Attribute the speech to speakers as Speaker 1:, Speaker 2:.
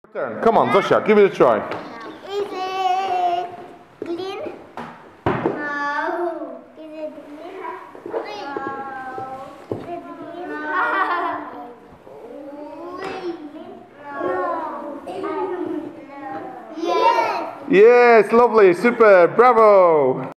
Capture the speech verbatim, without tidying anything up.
Speaker 1: Turn. Come on, Zosia, give it a try.
Speaker 2: Is it clean? No. Is it clean? No. Is it clean? No. No. Yes.
Speaker 1: Yes, lovely, super, bravo.